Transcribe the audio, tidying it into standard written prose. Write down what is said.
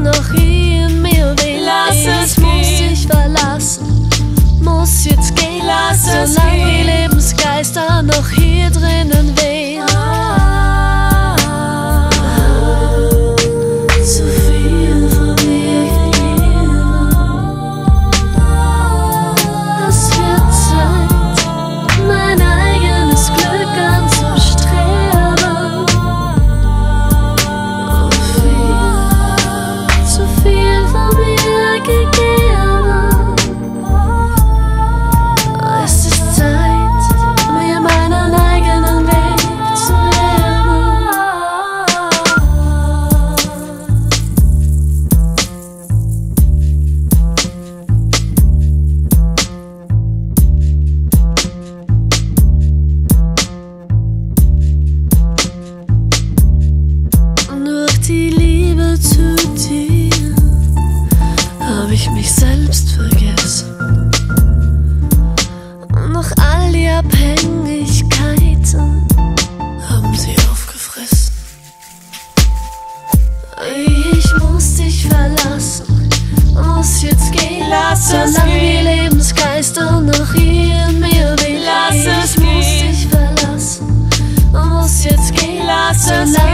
noch hier in mir weht. Ich muss dich verlassen, muss jetzt gehen, solange die Lebensgeister noch hier drinnen wehen. Zu viel von mir gegeben. Es wird Zeit, mein eigenes Glück anzustreben. Zu viel von mir gegeben. Es ist Zeit, mir meinen eigenen Weg zu ebnen. Durch die Liebe zu dir hab ich mich selbst vergessen. Und noch all die Abhängigkeiten haben sie aufgefressen. Ich muss dich verlassen, muss jetzt gehen, solange die Lebensgeister noch hier in mir weht. Ich muss dich verlassen, muss jetzt gehen, solange